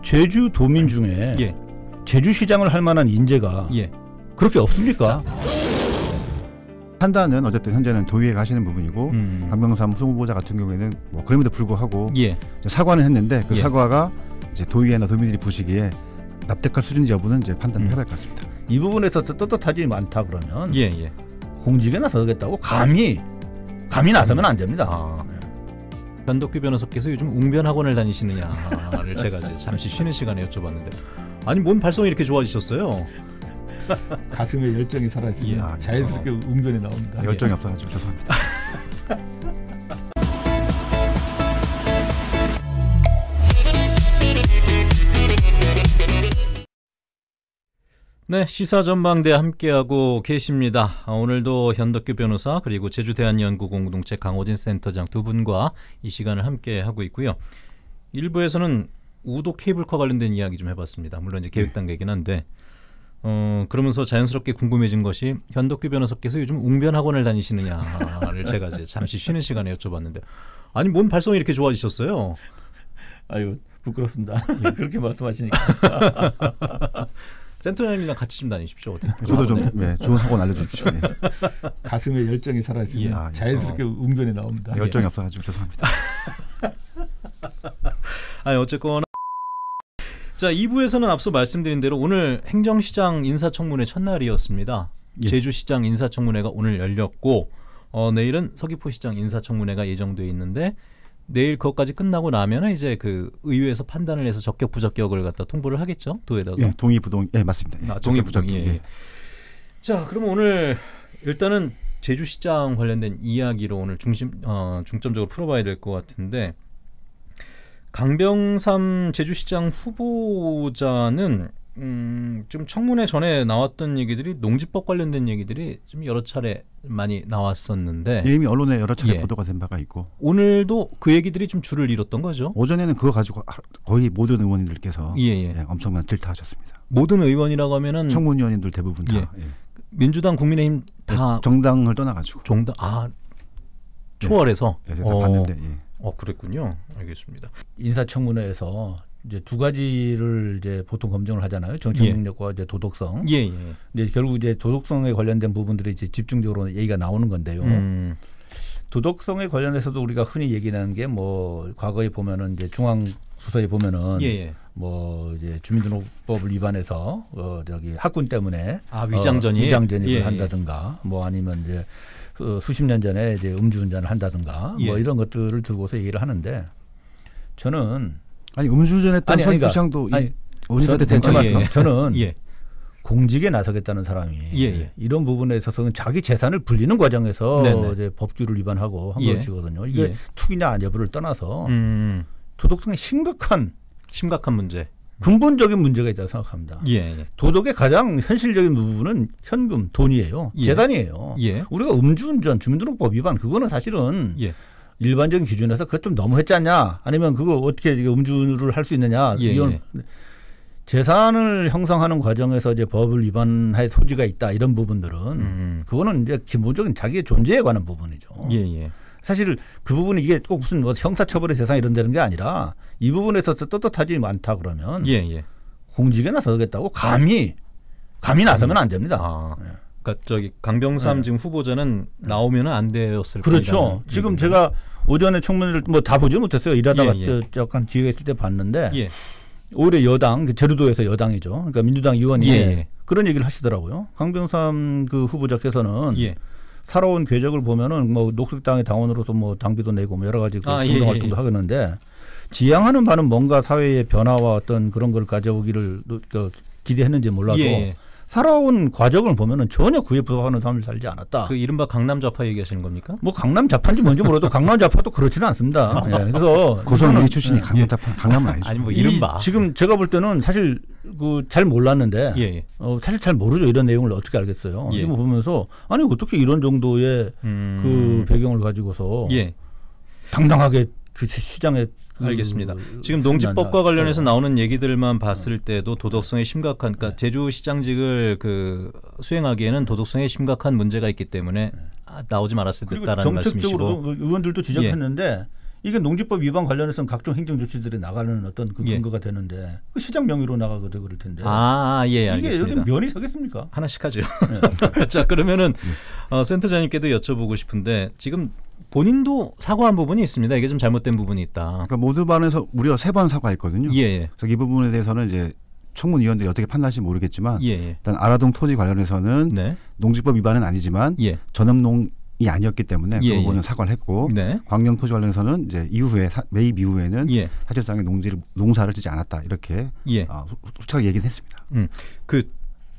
제주도민 중에 예. 제주시장을 할 만한 인재가 예. 그렇게 없습니까? 판단은 어쨌든 현재는 도의회가 하시는 부분이고 강병삼 후보자 같은 경우에는 뭐 그럼에도 불구하고 예. 사과는 했는데 그 예. 사과가 이제 도의회나 도민들이 보시기에 납득할 수준인지 여부는 이제 판단을 해봐야 할 것 같습니다. 이 부분에서 떳떳하지 않다 그러면 예. 예. 공직에 나서겠다고 감히 나서면 안 됩니다. 아. 변덕규 변호사께서 요즘 웅변 학원을 다니시느냐를 제가 이제 잠시 쉬는 시간에 여쭤봤는데 아니 뭔 발성이 이렇게 좋아지셨어요? 가슴에 열정이 살아있으면 예. 자연스럽게 웅변이 나옵니다. 열정이 없어가지고 죄송합니다. 네, 시사전망대 함께하고 계십니다. 오늘도 현덕규 변호사 그리고 제주대한연구공동체 강호진 센터장 두 분과 이 시간을 함께하고 있고요. 1부에서는 우도 케이블카 관련된 이야기 좀 해봤습니다. 물론 이제 계획 단계이긴 한데 그러면서 자연스럽게 궁금해진 것이 현덕규 변호사께서 요즘 웅변 학원을 다니시느냐를 제가 이제 잠시 쉬는 시간에 여쭤봤는데 아니 뭔 발성이 이렇게 좋아지셨어요? 아유 부끄럽습니다. 그렇게 말씀하시니까. 센터장님이랑 같이 좀 다니십시오. 어떻게? 저도 좀 좋은 학원 알려주십시오. 예. 가슴에 열정이 살아있으면 자연스럽게 웅변이 나옵니다. 열정이 없어가지고 죄송합니다. 아니 어쨌거나 자 2부에서는 앞서 말씀드린 대로 오늘 행정시장 인사청문회 첫날이었습니다. 예. 제주시장 인사청문회가 오늘 열렸고 내일은 서귀포시장 인사청문회가 예정돼 있는데 내일 그것까지 끝나고 나면 이제 그 의회에서 판단을 해서 적격 부적격을 갖다 통보를 하겠죠 도에다가. 예, 동의 부동. 예, 맞습니다. 예, 동의 부적. 예. 자, 그럼 오늘 일단은 제주시장 관련된 이야기로 오늘 중점적으로 풀어봐야 될 것 같은데 강병삼 제주시장 후보자는 좀 청문회 전에 나왔던 얘기들이 농지법 관련된 얘기들이 좀 여러 차례 많이 나왔었는데 예, 이미 언론에 여러 차례 보도가 된 바가 있고 오늘도 그 얘기들이 좀 줄을 잃었던 거죠. 오전에는 그거 가지고 거의 모든 의원님들께서 예. 엄청난 질타하셨습니다. 모든 의원이라고 하면은 청문위원님들 대부분 다 민주당, 국민의힘 다 정당을 떠나가지고 초월해서 그래서 봤는데 그랬군요. 알겠습니다. 인사청문회에서 이제 두 가지를 이제 보통 검증을 하잖아요. 정책 능력과 이제 도덕성. 예. 근데 결국 이제 도덕성에 관련된 부분들이 이제 집중적으로 얘기가 나오는 건데요. 도덕성에 관련해서도 우리가 흔히 얘기하는 게 뭐 과거에 보면은 이제 중앙 부서에 보면은 뭐 이제 주민등록법을 위반해서 저기 학군 때문에 위장전입을 한다든가 뭐 아니면 이제 수십 년 전에 이제 음주운전을 한다든가 뭐 이런 것들을 들고서 얘기를 하는데 저는 음주운전했던 서귀포시장도 저는 공직에 나서겠다는 사람이 이런 부분에 있어서는 자기 재산을 불리는 과정에서 이제 법규를 위반하고 한 것이거든요. 이게 투기냐 여부를 떠나서 도덕성에 심각한 문제, 근본적인 문제가 있다고 생각합니다. 도덕의 가장 현실적인 부분은 현금, 돈이에요. 재산이에요. 우리가 음주운전, 주민등록법 위반 그거는 사실은 일반적인 기준에서 그것 좀 너무했지 않냐? 아니면 그거 어떻게 음주를 할 수 있느냐? 이건 재산을 형성하는 과정에서 이제 법을 위반할 소지가 있다 이런 부분들은 그거는 이제 기본적인 자기의 존재에 관한 부분이죠. 사실 그 부분이 이게 꼭 무슨 뭐 형사처벌의 대상이 이런 되는 게 아니라 이 부분에서 떳떳하지 않다 그러면 공직에 나서겠다고 감히 나서면 안 됩니다. 그러니까 저기 강병삼 지금 후보자는 나오면은 안 되었을 거다. 그렇죠. 지금 제가 오전에 청문회를 뭐 다 보지 못했어요. 일하다가 약간 기회가 있을 때 봤는데 올해 여당 제주도에서 여당이죠. 그러니까 민주당 의원이 그런 얘기를 하시더라고요. 강병삼 그 후보자께서는 살아온 궤적을 보면은 뭐 녹색당의 당원으로서 뭐 당비도 내고 뭐 여러 가지 공동 활동도 하겠는데 지향하는 바는 뭔가 사회의 변화와 어떤 그런 걸 가져오기를 기대했는지 몰라도 살아온 과정을 보면은 전혀 그에 부합하는 삶을 살지 않았다. 그 이른바 강남 좌파 얘기하시는 겁니까? 뭐 강남 좌파인지 뭔지 몰라도 강남 좌파도 그렇지는 않습니다. 그래서 고성리 출신이 강남 좌파, 강남은 아니죠. 아니 뭐 이른바 지금 제가 볼 때는 사실 그 잘 몰랐는데 사실 잘 모르죠. 이런 내용을 어떻게 알겠어요. 이거 보면서 아니 어떻게 이런 정도의 그 배경을 가지고서 당당하게 그 시장에 알겠습니다. 지금 농지법과 관련해서 나오는 얘기들만 봤을 때도 도덕성에 심각한, 그러니까 제주시장직을 그 수행하기에는 도덕성에 심각한 문제가 있기 때문에 나오지 말았을 듯다라는 말씀이시고. 정책적으로 의원들도 지적했는데 이게 농지법 위반 관련해서는 각종 행정 조치들이 나가는 어떤 그 근거가 되는데 그 시장 명의로 나가거든 그럴 텐데. 예, 이게 요즘 면이 서겠습니까? 하나씩 하죠. 네. 자, 그러면은 센터장님께도 여쭤보고 싶은데 지금 본인도 사과한 부분이 있습니다. 이게 좀 잘못된 부분이 있다. 그러니까 모두 반에서 무려 3번 사과했거든요. 예. 그래서 이 부분에 대해서는 이제 청문위원들이 어떻게 판단할지 모르겠지만 예. 일단 아라동 토지 관련해서는 네. 농지법 위반은 아니지만 예. 전업농이 아니었기 때문에 그 부분은 사과를 했고 네. 광명 토지 관련해서는 이제 이후에 매입 이후에는 예. 사실상의 농사를 짓지 않았다 이렇게 솔직하게 얘기는 했습니다. 그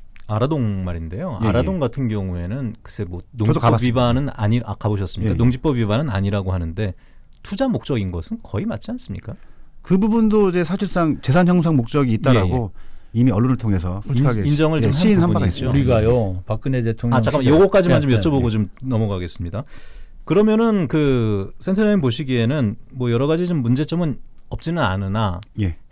아라동 말인데요. 예, 아라동 같은 경우에는 글쎄 뭐 농지법 위반은 가보셨습니까? 예. 농지법 위반은 아니라고 하는데 투자 목적인 것은 거의 맞지 않습니까? 그 부분도 이제 사실상 재산 형성 목적이 있다라고 이미 언론을 통해서 솔직하게 인정을 좀 시인한 바가 있죠. 우리가요 박근혜 대통령. 잠깐만 요거까지만 좀 여쭤보고 좀 넘어가겠습니다. 그러면은 그 센터장님 보시기에는 뭐 여러 가지 좀 문제점은 없지는 않으나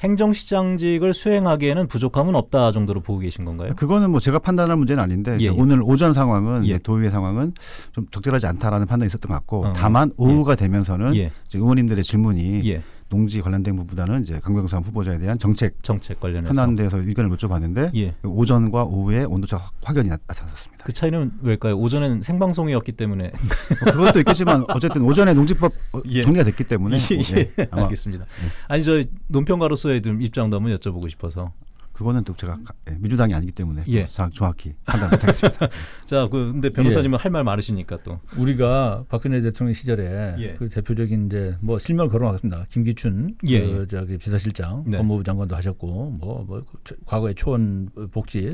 행정시장직을 수행하기에는 부족함은 없다 정도로 보고 계신 건가요? 그거는 뭐 제가 판단할 문제는 아닌데 오늘 오전 상황은 도의회 상황은 좀 적절하지 않다라는 판단이 있었던 것 같고 다만 오후가 되면서는 이제 의원님들의 질문이 농지 관련된 부분보다는 이제 강병삼 후보자에 대한 정책 관련해서 현안 대해서 의견을 여쭤봤는데 오전과 오후에 온도차 확연히 나타났습니다. 그 차이는 왜일까요? 오전에는 생방송이었기 때문에 그것도 있겠지만 어쨌든 오전에 농지법 정리가 됐기 때문에 알겠습니다. 아니 저 논평가로서의 좀 입장도 한번 여쭤보고 싶어서. 그거는 또 제가 민주당이 아니기 때문에 정확히 판단 못하겠습니다. 자, 근데 변호사님은 할 말 많으시니까 또 우리가 박근혜 대통령 시절에 그 대표적인 이제 뭐 실명을 거론하겠습니다. 김기춘 저기 비서실장, 법무부 장관도 하셨고 뭐 과거에 초원 복지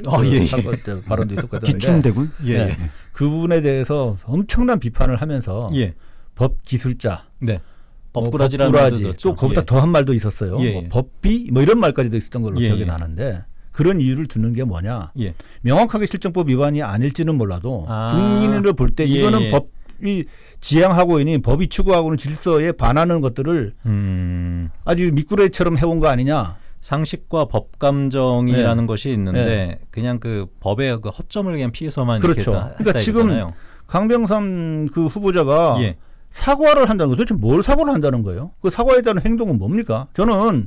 발언도 있었거든요. 기춘대군. 그분에 대해서 엄청난 비판을 하면서 법 기술자. 법꾸라지라는 말도 들었죠. 또 거기다 더한 말도 있었어요. 뭐 법비 뭐 이런 말까지도 있었던 걸로 기억이 나는데 그런 이유를 두는 게 뭐냐. 명확하게 실정법 위반이 아닐지는 몰라도 국민으로 볼 때 이거는 법이 지향하고 있는 법이 추구하고는 질서에 반하는 것들을 아주 미꾸라지처럼 해온 거 아니냐. 상식과 법 감정이라는 것이 있는데 그냥 그 법의 그 허점을 그냥 피해서만 그렇죠. 이렇게 했다 그러니까 지금 이거잖아요. 강병삼 그 후보자가 사과를 한다는 거 도대체 뭘 사과를 한다는 거예요? 그 사과에 대한 행동은 뭡니까? 저는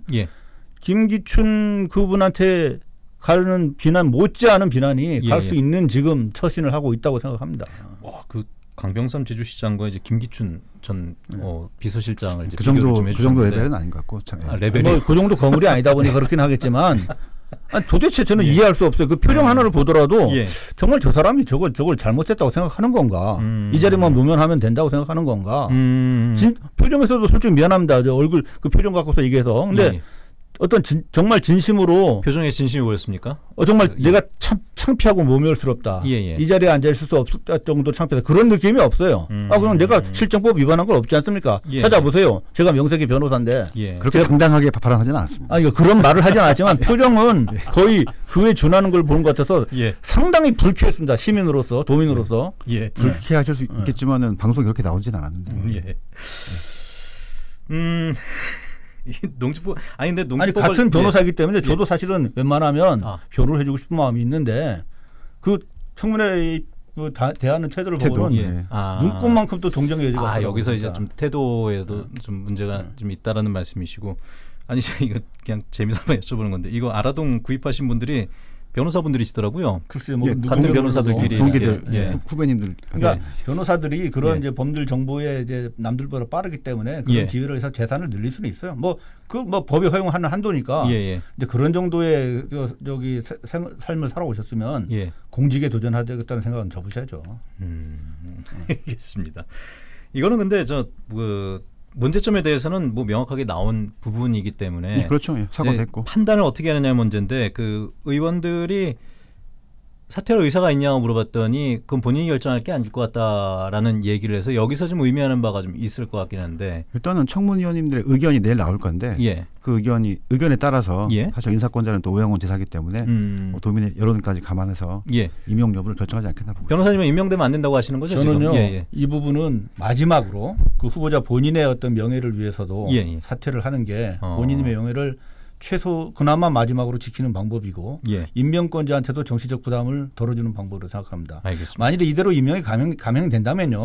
김기춘 그분한테 가는 비난 못지않은 비난이 갈 수 있는 지금 처신을 하고 있다고 생각합니다. 와, 그 강병삼 제주시장과 이제 김기춘 전 비서실장을 이제 그 정도 좀 그 정도 레벨은 아닌 것 같고 레벨이 뭐 그 정도 거물이 아니다 보니 그렇긴 하겠지만. 아니 도대체 저는 이해할 수 없어요. 그 표정 하나를 보더라도 정말 저 사람이 저걸 잘못했다고 생각하는 건가? 이 자리만 모면하면 된다고 생각하는 건가? 표정에서도 솔직히 미안합니다. 저 얼굴 그 표정 갖고서 얘기해서. 근데 어떤 정말 진심으로 표정에 진심이 보였습니까? 정말 내가 참 창피하고 모멸스럽다. 이 자리에 앉아 있을 수 없을 정도 창피하다. 그런 느낌이 없어요. 그럼 내가 실정법 위반한 건 없지 않습니까? 찾아보세요. 제가 명색이 변호사인데 그렇게 당당하게 발언하지는 않았습니다. 그런 말을 하진 않았지만 표정은 거의 그에 준하는 걸 보는 것 같아서 상당히 불쾌했습니다. 시민으로서 도민으로서. 불쾌하실 수 있겠지만은 방송이 그렇게 나오지는 않았는데. 농지법 근데 농지법을 같은 변호사이기 때문에 저도 사실은 웬만하면 변호를 해주고 싶은 마음이 있는데 그 청문회 그 대하는 태도를 보고는 눈꽃만큼 또 동정의 여지가 없어요. 여기서 이제 좀 태도에도 좀 문제가 좀 있다라는 말씀이시고 아니 제가 이거 그냥 재미삼아 여쭤보는 건데 이거 아라동 구입하신 분들이 변호사분들이시더라고요. 글쎄요, 뭐 같은 변호사들끼리 동기들, 후배님들. 그러니까 변호사들이 그런 이제 범들 정보에 이제 남들보다 빠르기 때문에 그런 기회를 해서 재산을 늘릴 수는 있어요. 뭐 법이 허용하는 한도니까. 이제 그런 정도의 저기 삶을 살아오셨으면 공직에 도전하겠다는 생각은 접으셔야죠. 알겠습니다. 이거는 근데 문제점에 대해서는 뭐 명확하게 나온 부분이기 때문에 그렇죠. 사과됐고 판단을 어떻게 하느냐 문제인데 그 의원들이 사퇴할 의사가 있냐고 물어봤더니 그건 본인이 결정할 게 아닐 것 같다라는 얘기를 해서 여기서 좀 의미하는 바가 좀 있을 것 같긴 한데 일단은 청문위원님들의 의견이 내일 나올 건데 그 의견에 따라서 사실 인사권자는 또 오영훈 지사이기 때문에 도민의 여론까지 감안해서 임용 여부를 결정하지 않겠나 봅니다. 변호사님은 임명되면 안 된다고 하시는 거죠? 저는요 이 부분은 마지막으로 그 후보자 본인의 어떤 명예를 위해서도 사퇴를 하는 게 본인의 명예를 최소 그나마 마지막으로 지키는 방법이고 임명권자한테도 정치적 부담을 덜어주는 방법으로 생각합니다. 알겠습니다. 만일에 이대로 임명이 감행된다면요.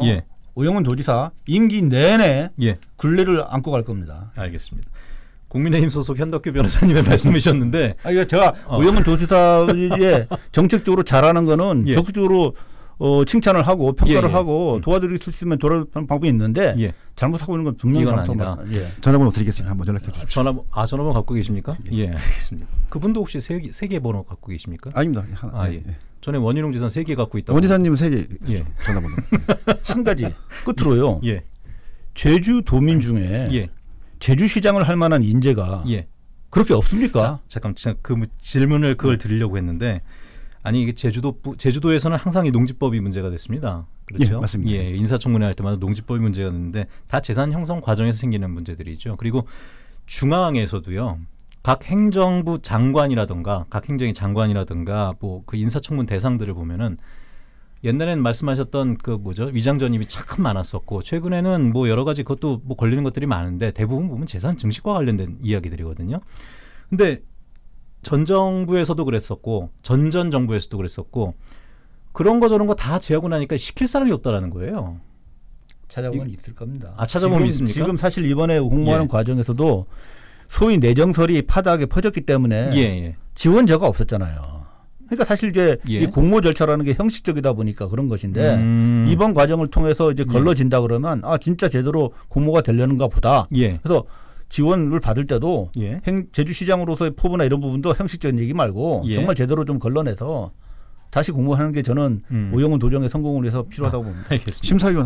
오영훈 도지사 임기 내내 굴레를 안고 갈 겁니다. 알겠습니다. 국민의힘 소속 현덕규 변호사님의 말씀이셨는데 이거 제가 오영훈 도지사의 정책적으로 잘하는 거는 적극적으로 칭찬을 하고 평가를 하고 도와드릴 수 있으면 도와드리는 방법이 있는데 잘못하고 있는 건 분명히 잘못합니다. 전화번호 드리겠습니다. 한번 연락해 주십시오. 전화번호 갖고 계십니까? 알겠습니다. 그분도 혹시 세 개 번호 갖고 계십니까? 아닙니다. 전에 원희룡 지사 3개 갖고 있다고. 원 지사님은 3개 전화번호. 한 가지 끝으로요. 제주 도민 중에 제주시장을 할 만한 인재가 그렇게 없습니까? 잠깐 그 질문을 그걸 드리려고 했는데 아니 이게 제주도에서는 항상 이 농지법이 문제가 됐습니다. 그렇죠? 맞습니다. 인사청문회 할 때마다 농지법이 문제가 됐는데 다 재산 형성 과정에서 생기는 문제들이죠. 그리고 중앙에서도요. 각 행정부 장관이라든가 각 행정위 장관이라든가 뭐 그 인사청문 대상들을 보면은 옛날에는 말씀하셨던 그 위장 전입이 참 많았었고 최근에는 뭐 여러 가지 그것도 뭐 걸리는 것들이 많은데 대부분 보면 재산 증식과 관련된 이야기들이거든요. 근데 전 정부에서도 그랬었고 전전 정부에서도 그랬었고 그런 거 저런 거 다 제하고 나니까 시킬 사람이 없다라는 거예요. 찾아보면 있을 겁니다. 찾아보면 있습니까? 지금 사실 이번에 공모하는 과정에서도 소위 내정설이 파다하게 퍼졌기 때문에 지원자가 없었잖아요. 그러니까 사실 이제 이 공모 절차라는 게 형식적이다 보니까 그런 것인데 이번 과정을 통해서 이제 걸러진다 그러면 진짜 제대로 공모가 되려는가 보다. 그래서 지원을 받을 때도 제주시장으로서의 포부나 이런 부분도 형식적인 얘기 말고 정말 제대로 좀 걸러내서 다시 공모하는 게 저는 오영훈 도정의 성공을 위해서 필요하다고 봅니다. 알겠습니다. 심사위원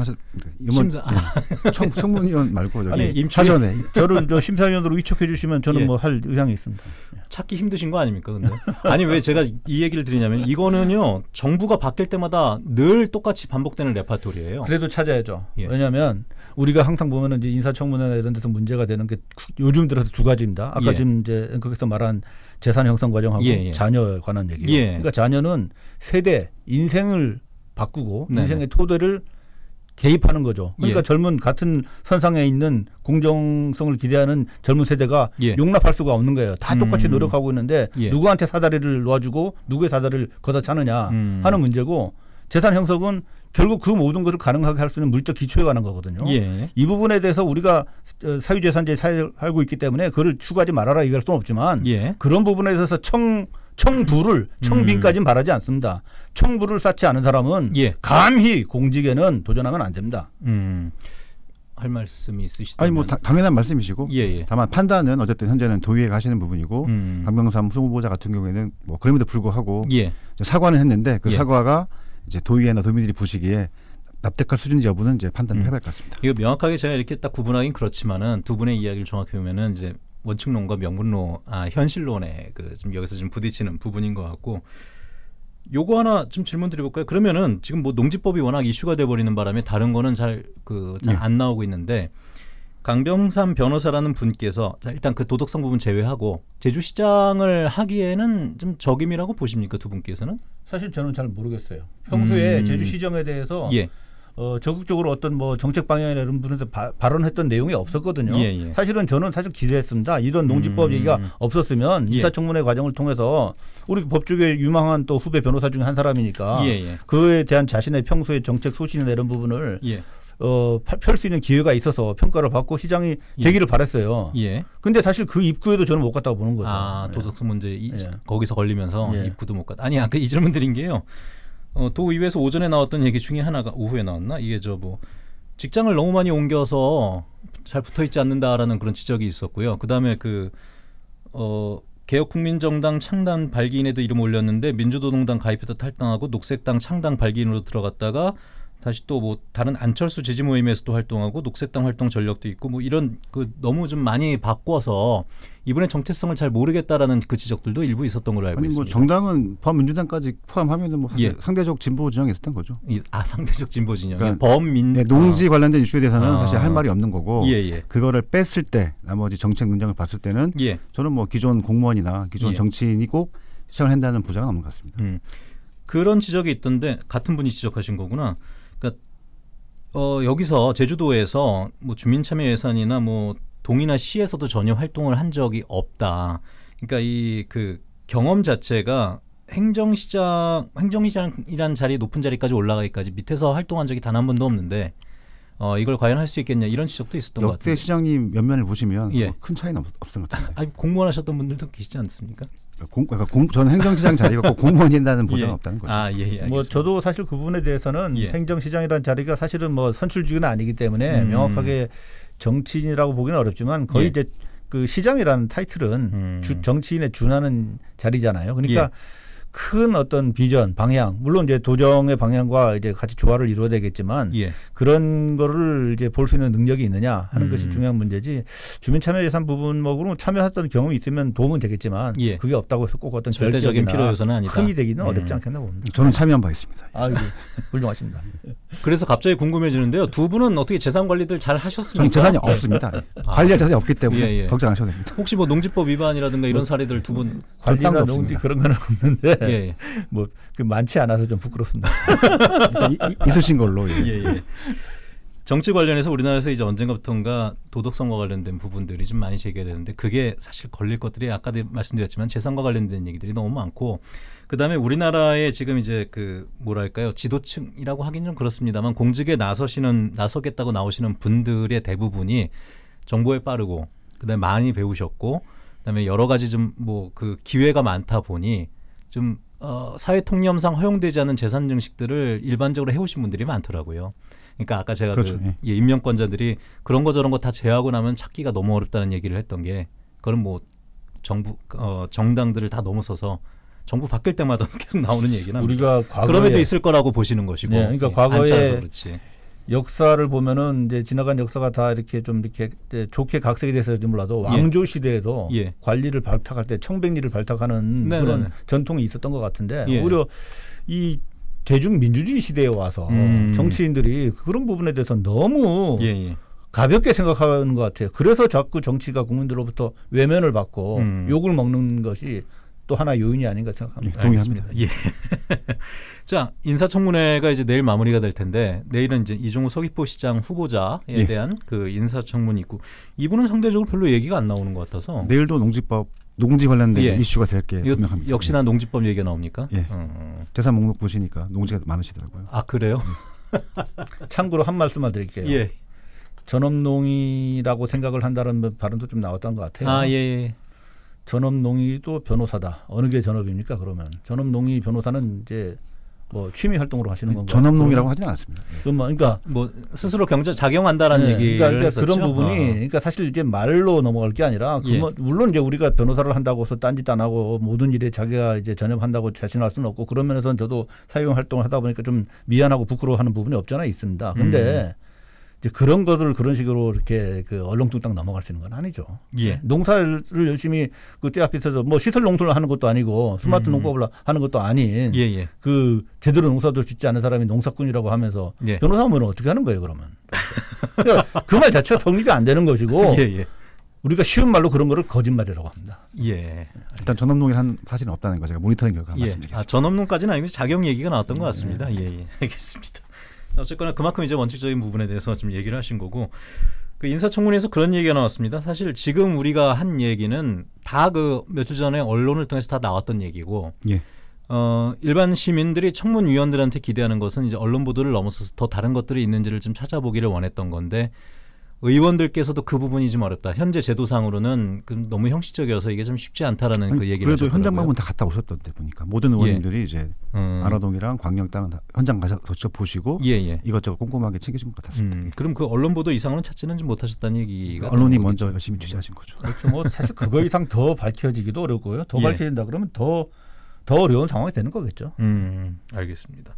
청문위원 말고 사전에 저를 심사위원으로 위촉해 주시면 저는 뭐 할 의향이 있습니다. 찾기 힘드신 거 아닙니까? 근데 아니 왜 제가 이 얘기를 드리냐면 이거는요 정부가 바뀔 때마다 늘 똑같이 반복되는 레파토리예요. 그래도 찾아야죠. 왜냐하면 우리가 항상 보면은 이제 인사청문회나 이런 데서 문제가 되는 게 요즘 들어서 두 가지입니다. 아까 지금 이제 앵커께서 말한 재산 형성 과정하고 자녀에 관한 얘기예요. 그러니까 자녀는 세대, 인생을 바꾸고 인생의 토대를 개입하는 거죠. 그러니까 젊은 같은 선상에 있는 공정성을 기대하는 젊은 세대가 용납할 수가 없는 거예요. 다 똑같이 노력하고 있는데 누구한테 사다리를 놓아주고 누구의 사다리를 걷어차느냐 하는 문제고 재산 형성은 결국 그 모든 것을 가능하게 할 수 있는 물적 기초에 관한 거거든요. 이 부분에 대해서 우리가 사유재산제에 살고 있기 때문에 그걸 추구하지 말아라 얘기할 수는 없지만 그런 부분에 대해서 청빈까지는 바라지 않습니다. 청부를 쌓지 않은 사람은 감히 공직에는 도전하면 안 됩니다. 할 말씀이 있으시다면. 아니 뭐 당연한 말씀이시고 다만 판단은 어쨌든 현재는 도의회가 하시는 부분이고 강병삼 후보자 같은 경우에는 뭐 그럼에도 불구하고 사과는 했는데 그 사과가 이제 도의회나 도민들이 보시기에 납득할 수준인지 여부는 이제 판단을 해봐야 할 것 같습니다. 이거 명확하게 제가 이렇게 딱 구분하긴 그렇지만은 두 분의 이야기를 정확히 보면은 이제 원칙론과 명분론, 현실론에 좀 여기서 좀 부딪히는 부분인 것 같고, 요거 하나 좀 질문 드려볼까요? 그러면은 지금 뭐 농지법이 워낙 이슈가 돼버리는 바람에 다른 거는 잘 안 나오고 있는데 강병삼 변호사라는 분께서 일단 그 도덕성 부분 제외하고 제주시장을 하기에는 좀 적임이라고 보십니까, 두 분께서는? 사실 저는 잘 모르겠어요. 평소에 제주시정에 대해서 적극적으로 어떤 뭐 정책 방향이나 이런 부분에서 발언했던 내용이 없었거든요. 사실은 저는 기대했습니다. 이런 농지법 얘기가 없었으면 인사청문회 과정을 통해서 우리 법조계 유망한 또 후배 변호사 중에 한 사람이니까 그에 대한 자신의 평소의 정책 소신이나 이런 부분을 펼 수 있는 기회가 있어서 평가를 받고 시장이 되기를 바랐어요. 근데 사실 그 입구에도 저는 못 갔다고 보는 거죠. 도덕성 문제 거기서 걸리면서 입구도 못 갔다. 아니 아까 이 질문 드린 게요. 도의회에서 오전에 나왔던 얘기 중에 하나가 오후에 나왔나? 이게 직장을 너무 많이 옮겨서 잘 붙어있지 않는다라는 그런 지적이 있었고요. 그다음에 개혁국민정당 창당 발기인에도 이름 올렸는데 민주노동당 가입해서 탈당하고 녹색당 창당 발기인으로 들어갔다가 다시 또 뭐 다른 안철수 지지 모임에서도 활동하고 녹색당 활동 전력도 있고 뭐 이런 너무 좀 많이 바꿔서 이번에 정체성을 잘 모르겠다라는 그 지적들도 일부 있었던 걸로 알고 있습니다. 뭐 정당은 범민주당까지 포함하면은 뭐 상대적 진보 진영이 있었던 거죠. 상대적 진보 진영. 그러니까 농지 관련된 이슈에 대해서는 사실 할 말이 없는 거고 그거를 뺐을 때 나머지 정책 논쟁을 봤을 때는 저는 뭐 기존 공무원이나 기존 정치인이 꼭 시장을 한다는 보장은 없는 것 같습니다. 그런 지적이 있던데 같은 분이 지적하신 거구나. 그러니까 여기서 제주도에서 뭐 주민참여 예산이나 뭐 동이나 시에서도 전혀 활동을 한 적이 없다. 그러니까 그 경험 자체가 행정시장이라는 자리 높은 자리까지 올라가기까지 밑에서 활동한 적이 단 한 번도 없는데 이걸 과연 할 수 있겠냐 이런 지적도 있었던 것 같아요. 역대 시장님 면면을 보시면 큰 차이는 없을 것 같은데. 아니, 공무원 하셨던 분들도 계시지 않습니까? 저는 행정시장 자리가 꼭 공무원이 된다는 보장은 없다는 거죠. 뭐 저도 사실 그 부분에 대해서는 행정시장이라는 자리가 사실은 뭐 선출직은 아니기 때문에 명확하게 정치인이라고 보기는 어렵지만 거의 이제 그 시장이라는 타이틀은 정치인에 준하는 자리잖아요. 그러니까 큰 어떤 비전, 방향, 물론 이제 도정의 방향과 이제 같이 조화를 이루어야 되겠지만 그런 거를 이제 볼 수 있는 능력이 있느냐 하는 것이 중요한 문제지. 주민참여예산 부분으로 참여했던 경험이 있으면 도움은 되겠지만 그게 없다고 해서 꼭 어떤 절대적인 필요 요소는 아니다. 흠이 되기는 어렵지 않겠나 봅니다. 저는 참여한 바 있습니다. 훌륭하십니다. 그래서 갑자기 궁금해지는데요. 두 분은 어떻게 재산 관리들 잘 하셨습니까? 저는 재산이 없습니다. 관리할 재산이 없기 때문에 걱정 안 하셔도 됩니다. 혹시 뭐 농지법 위반이라든가 이런 사례들 두 분 관리나 농지 그런 건 없는데 뭐 그 많지 않아서 좀 부끄럽습니다. 있으신 걸로. 정치 관련해서 우리나라에서 이제 언젠가부터인가 도덕성과 관련된 부분들이 좀 많이 제기되는데 그게 사실 걸릴 것들이 아까도 말씀드렸지만 재산과 관련된 얘기들이 너무 많고 그다음에 우리나라의 지금 이제 그 뭐랄까요 지도층이라고 하긴 좀 그렇습니다만 공직에 나서겠다고 나오시는 분들의 대부분이 정보에 빠르고 그다음에 많이 배우셨고 그다음에 여러 가지 좀 뭐 그 기회가 많다 보니 좀 사회 통념상 허용되지 않은 재산 증식들을 일반적으로 해오신 분들이 많더라고요. 그러니까 아까 제가 그렇죠. 임명권자들이 그런 거 저런 거 다 제하고 나면 찾기가 너무 어렵다는 얘기를 했던 게 그건 뭐 정부 정당들을 다 넘어서서 정부 바뀔 때마다 계속 나오는 얘기는 우리가 과거에 그럼에도 있을 거라고 보시는 것이고. 그러니까 과거에 역사를 보면은 이제 지나간 역사가 다 이렇게 좀 이렇게 좋게 각색이 돼서인지 몰라도 왕조 시대에도 관리를 발탁할 때 청백리를 발탁하는 그런 전통이 있었던 것 같은데 오히려 이 대중민주주의 시대에 와서 정치인들이 그런 부분에 대해서 너무 가볍게 생각하는 것 같아요. 그래서 자꾸 정치가 국민들로부터 외면을 받고 욕을 먹는 것이 또 하나 요인이 아닌가 생각합니다. 동의합니다. 자, 인사청문회가 이제 내일 마무리가 될 텐데 내일은 이제 이종우 서귀포 시장 후보자에 대한 그 인사청문이 있고 이분은 상대적으로 별로 얘기가 안 나오는 것 같아서 내일도 농지 관련된 이슈가 될 게 분명합니다. 역시나 농지법 얘기가 나옵니까? 재산 목록 보시니까 농지가 많으시더라고요. 아 그래요? 참고로 한 말씀만 드릴게요. 전업농이라고 생각을 한다는 발언도 좀 나왔던 것 같아요. 전업농이도 변호사다. 어느 게 전업입니까? 그러면 전업농이 변호사는 이제 뭐 취미 활동으로 하시는 건가요? 전업농이라고 하지는 않습니다. 그러니까 뭐 스스로 작용한다라는 얘기를 그러니까 했었죠. 그런 부분이 그러니까 사실 이제 말로 넘어갈 게 아니라 물론 이제 우리가 변호사를 한다고 해서 딴짓 안 하고 모든 일에 자기가 이제 전념한다고 자신할 수는 없고 그런 면에서는 저도 사회 활동을 하다 보니까 좀 미안하고 부끄러워하는 부분이 없지 않아 있습니다. 그런데 이제 그런 것을 그런 식으로 이렇게 그 얼렁뚱땅 넘어갈 수 있는 건 아니죠. 농사를 열심히 그 때 앞에서 뭐 시설 농토를 하는 것도 아니고 스마트 농법을 하는 것도 아닌 그 제대로 농사도 짓지 않은 사람이 농사꾼이라고 하면서 변호사면 어떻게 하는 거예요 그러면? 그러니까 그 말 자체가 성립이 안 되는 것이고 우리가 쉬운 말로 그런 거를 거짓말이라고 합니다. 일단 전업농이라는 사실은 없다는 거 제가 모니터링 결과 말씀드리겠습니다. 전업농까지는 아니고 자격 얘기가 나왔던 것 같습니다. 알겠습니다. 어쨌거나 그만큼 이제 원칙적인 부분에 대해서 좀 얘기를 하신 거고 그 인사청문회에서 그런 얘기가 나왔습니다. 사실 지금 우리가 한 얘기는 다 그 몇 주 전에 언론을 통해서 다 나왔던 얘기고 일반 시민들이 청문위원들한테 기대하는 것은 이제 언론 보도를 넘어서서 더 다른 것들이 있는지를 좀 찾아보기를 원했던 건데 의원들께서도 그 부분이 좀 어렵다. 현재 제도상으로는 너무 형식적이어서 이게 좀 쉽지 않다라는 그 얘기를 그래도 현장 방문 다 갔다 오셨던데 보니까 모든 의원님들이 이제 안화동이랑 광명 땅 현장 가서 직접 보시고 이것저것 꼼꼼하게 챙기신 것 같았습니다. 그럼 그 언론 보도 이상으로는 찾지는 좀 못하셨다는 얘기가 언론이 먼저 열심히 취재하신 거죠. 그렇죠. 뭐 사실 그거 이상 더 밝혀지기도 어렵고요. 더 밝혀진다 그러면 더 어려운 상황이 되는 거겠죠. 알겠습니다.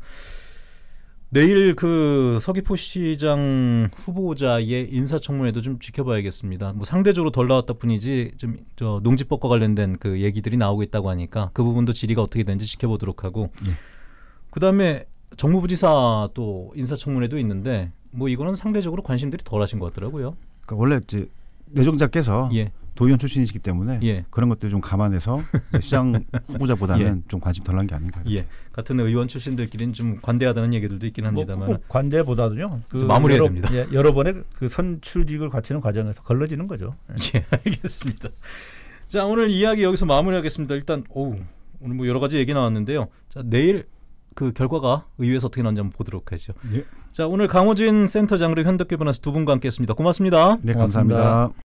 내일 그 서귀포시장 후보자의 인사청문회도 좀 지켜봐야겠습니다. 뭐 상대적으로 덜 나왔다 뿐이지 좀 저 농지법과 관련된 그 얘기들이 나오고 있다고 하니까 그 부분도 질의가 어떻게 되는지 지켜보도록 하고 그다음에 정무부지사 또 인사청문회도 있는데 뭐 이거는 상대적으로 관심들이 덜하신 것 같더라고요. 그러니까 원래 이제 내정자께서 도의원 출신이시기 때문에 그런 것들 좀 감안해서 시장 후보자보다는 좀 관심 덜한 게 아닌가. 같은 의원 출신들끼리는 좀 관대하다는 얘기들도 있긴 합니다만. 꼭 관대보다도요. 그 마무리해야 됩니다. 여러 번의 그 선출직을 갖추는 과정에서 걸러지는 거죠. 알겠습니다. 자, 오늘 이야기 여기서 마무리하겠습니다. 일단 오늘 뭐 여러 가지 얘기 나왔는데요. 자, 내일 그 결과가 의회에서 어떻게 나오는지 한번 보도록 하죠. 자, 오늘 강호진 센터장 그리고 현덕규 변호사 두 분과 함께했습니다. 고맙습니다. 네, 감사합니다.